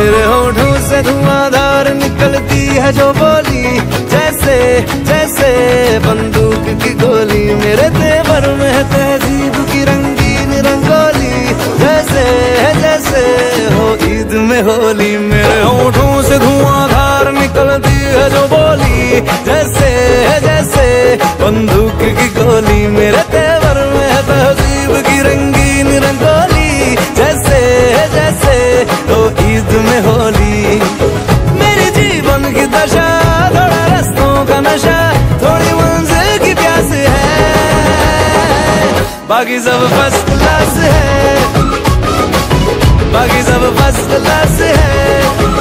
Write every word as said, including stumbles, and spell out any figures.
मेरे होठों से धुआंधार निकलती है जो बोली, जैसे जैसे बंदूक की गोली। मेरे तेवर में है तहजीब की रंगीन रंगोली, जैसे जैसे हो ईद में होली। मेरे होठों से धुआंधार निकलती है जो बोली, जैसे जैसे बंदूक की गोली। मेरे तेवर में है तहजीब की रंगीन रंगोली, जैसे जैसे हो ईद में होली। मेरी जीवन की दशा थोड़ा रस्तों का नशा, थोड़ी मंजिल की प्यास है, बाकी सब फर्स्ट क्लास है, बाकी सब फर्स्ट क्लास है।